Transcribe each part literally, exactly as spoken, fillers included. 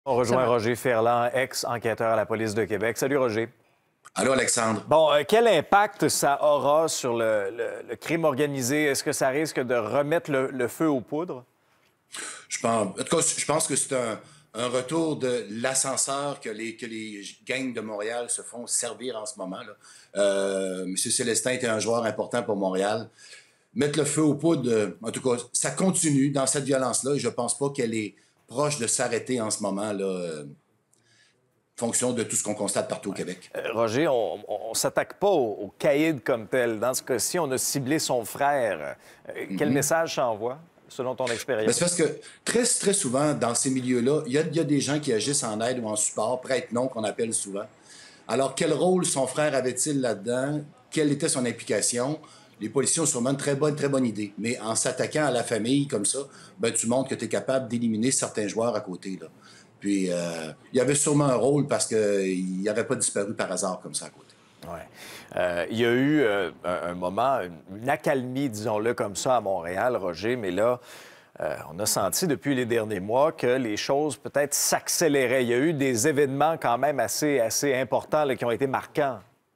On rejoint Roger Ferland, ex-enquêteur à la police de Québec. Salut, Roger. Allô, Alexandre. Bon, euh, quel impact ça aura sur le, le- le crime organisé? Est-ce que ça risque de remettre le, le feu aux poudres? Je pense, en tout cas, je pense que c'est un, un retour de l'ascenseur que les, que les gangs de Montréal se font servir en ce moment, là. Euh, M. Célestin était un joueur important pour Montréal. Mettre le feu aux poudres, euh, en tout cas, ça continue dans cette violence-là et je pense pas qu'elle est proche de s'arrêter en ce moment, là, euh, fonction de tout ce qu'on constate partout au Québec. Euh, Roger, on ne s'attaque pas au, au caïd comme tel. Dans ce cas-ci, on a ciblé son frère. Euh, quel Mm-hmm. message ça envoie, selon ton Ben, expérience? c'est parce que très, très souvent, dans ces milieux-là, il y a, il y a des gens qui agissent en aide ou en support, prête-nom qu'on appelle souvent. Alors, quel rôle son frère avait-il là-dedans? Quelle était son implication? Les policiers ont sûrement une très bonne, très bonne idée. Mais en s'attaquant à la famille comme ça, ben, tu montres que tu es capable d'éliminer certains joueurs à côté, là. Puis, euh, il y avait sûrement un rôle parce qu'il n'aurait pas disparu par hasard comme ça à côté. Oui. Euh, il y a eu euh, un, un moment, une accalmie, disons-le comme ça, à Montréal, Roger, mais là, euh, on a senti depuis les derniers mois que les choses peut-être s'accéléraient. Il y a eu des événements quand même assez, assez importants là, qui ont été marquants.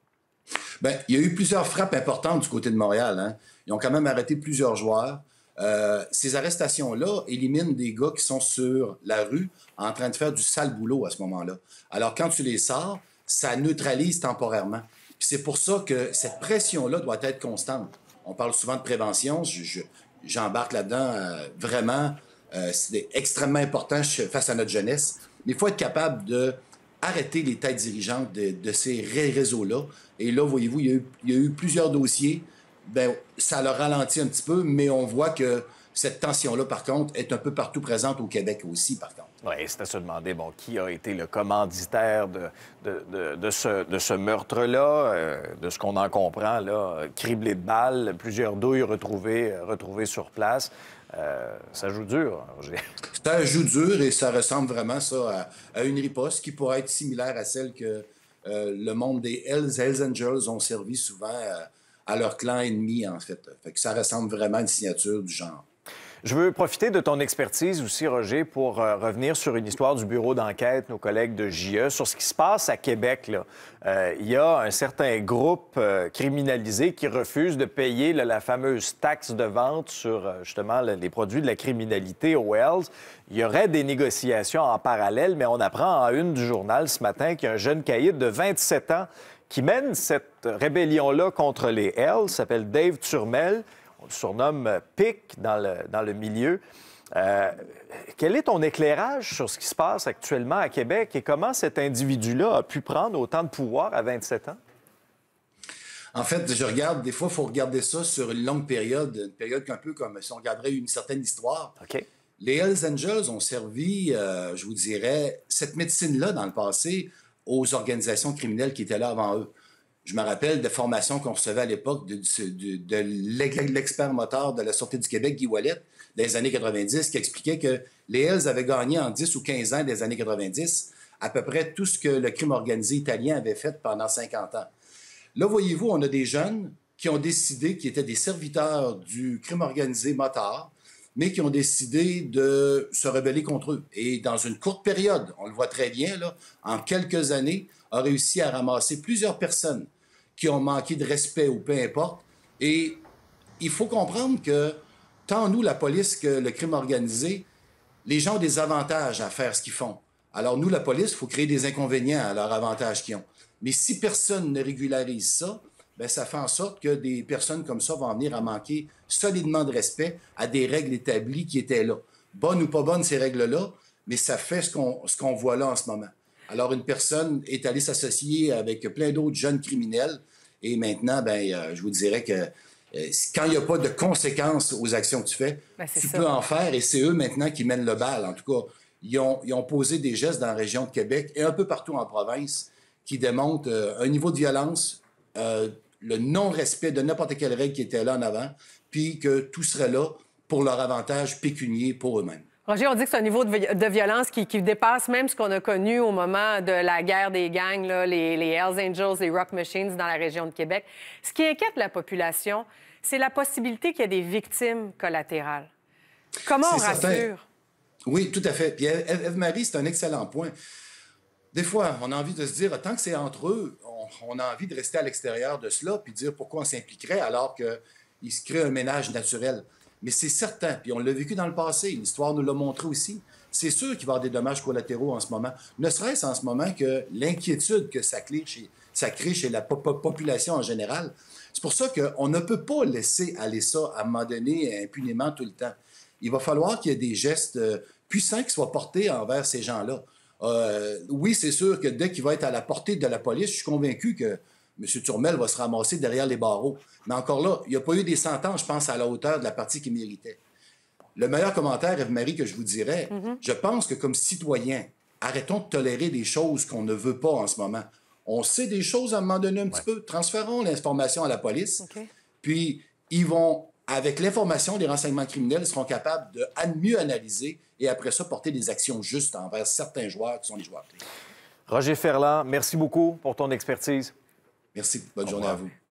Bien, il y a eu plusieurs frappes importantes du côté de Montréal, hein. Ils ont quand même arrêté plusieurs joueurs. Euh, ces arrestations-là éliminent des gars qui sont sur la rue en train de faire du sale boulot à ce moment-là. Alors, quand tu les sors, ça neutralise temporairement. Puis c'est pour ça que cette pression-là doit être constante. On parle souvent de prévention. Je, je, j'embarque là-dedans euh, vraiment. Euh, c'est extrêmement important face à notre jeunesse. Mais il faut être capable de arrêter les têtes dirigeantes de, de ces réseaux-là. Et là, voyez-vous, il y a eu, il y a eu plusieurs dossiers. Bien, ça le ralentit un petit peu, mais on voit que cette tension-là, par contre, est un peu partout présente au Québec aussi, par contre. Oui, c'est à se demander, bon, qui a été le commanditaire de, de, de, de ce, de ce meurtre-là, euh, de ce qu'on en comprend, là, criblé de balles, plusieurs douilles retrouvées, retrouvées sur place. Euh, ça joue dur, Roger. Ça joue dur et ça ressemble vraiment ça à, à une riposte qui pourrait être similaire à celle que euh, le monde des Hells, Hells Angels ont servi souvent à, à leur clan ennemi, en fait. Fait que ça ressemble vraiment à une signature du genre. Je veux profiter de ton expertise aussi, Roger, pour euh, revenir sur une histoire du bureau d'enquête, nos collègues de J E, sur ce qui se passe à Québec. Là. Euh, il y a un certain groupe euh, criminalisé qui refuse de payer là, la fameuse taxe de vente sur, euh, justement, là, les produits de la criminalité aux Hells. Il y aurait des négociations en parallèle, mais on apprend en une du journal ce matin qu'il y a un jeune caïd de vingt-sept ans qui mène cette rébellion-là contre les Hells, s'appelle Dave Turmel. On le surnomme Pic dans le, dans le milieu. Euh, quel est ton éclairage sur ce qui se passe actuellement à Québec et comment cet individu-là a pu prendre autant de pouvoir à vingt-sept ans? En fait, je regarde, des fois, il faut regarder ça sur une longue période, une période un peu comme si on regarderait une certaine histoire. OK. Les Hells Angels ont servi, euh, je vous dirais, cette médecine-là dans le passé aux organisations criminelles qui étaient là avant eux. Je me rappelle des formations qu'on recevait à l'époque de, de, de l'expert moteur de la Sûreté du Québec, Guy Ouellet, dans les années quatre-vingt-dix, qui expliquait que les Hells avaient gagné en dix ou quinze ans des années quatre-vingt-dix à peu près tout ce que le crime organisé italien avait fait pendant cinquante ans. Là, voyez-vous, on a des jeunes qui ont décidé, qui étaient des serviteurs du crime organisé motard, mais qui ont décidé de se rebeller contre eux. Et dans une courte période, on le voit très bien, là, en quelques années, a réussi à ramasser plusieurs personnes qui ont manqué de respect ou peu importe. Et il faut comprendre que tant nous, la police, que le crime organisé, les gens ont des avantages à faire ce qu'ils font. Alors nous, la police, il faut créer des inconvénients à leur avantage qu'ils ont. Mais si personne ne régularise ça, bien, ça fait en sorte que des personnes comme ça vont venir à manquer solidement de respect à des règles établies qui étaient là. Bonnes ou pas bonnes, ces règles-là, mais ça fait ce qu'on ce qu'on voit là en ce moment. Alors, une personne est allée s'associer avec plein d'autres jeunes criminels et maintenant, ben, euh, je vous dirais que euh, quand il n'y a pas de conséquences aux actions que tu fais, ben, tu ça. peux en faire et c'est eux maintenant qui mènent le bal. En tout cas, ils ont, ils ont posé des gestes dans la région de Québec et un peu partout en province qui démontrent euh, un niveau de violence, euh, le non-respect de n'importe quelle règle qui était là en avant, puis que tout serait là pour leur avantage pécunier pour eux-mêmes. Roger, on dit que c'est un niveau de, vi de violence qui, qui dépasse même ce qu'on a connu au moment de la guerre des gangs, là, les, les Hells Angels, les Rock Machines dans la région de Québec. Ce qui inquiète la population, c'est la possibilité qu'il y ait des victimes collatérales. Comment on rassure? Oui, tout à fait. Puis Eve-Marie, c'est un excellent point. Des fois, on a envie de se dire, tant que c'est entre eux, on, on a envie de rester à l'extérieur de cela, puis dire pourquoi on s'impliquerait alors qu'il se crée un ménage naturel. Mais c'est certain, puis on l'a vécu dans le passé, l'histoire nous l'a montré aussi. C'est sûr qu'il va y avoir des dommages collatéraux en ce moment. Ne serait-ce en ce moment que l'inquiétude que ça crée chez, ça crée chez la po- population en général. C'est pour ça qu'on ne peut pas laisser aller ça à un moment donné impunément tout le temps. Il va falloir qu'il y ait des gestes euh, puissants qui soient portés envers ces gens-là. Euh, oui, c'est sûr que dès qu'il va être à la portée de la police, je suis convaincu que M. Turmel va se ramasser derrière les barreaux. Mais encore là, il n'y a pas eu des sentences, je pense, à la hauteur de la partie qu'il méritait. Le meilleur commentaire, Eve-Marie, que je vous dirais, mm-hmm. je pense que comme citoyens, arrêtons de tolérer des choses qu'on ne veut pas en ce moment. On sait des choses à un moment donné un petit ouais. peu. Transférons l'information à la police. Okay. Puis, ils vont, avec l'information des renseignements criminels, ils seront capables de mieux analyser et après ça, porter des actions justes envers certains joueurs qui sont les joueurs clés. Roger Ferland, merci beaucoup pour ton expertise. Merci. Bonne journée à vous.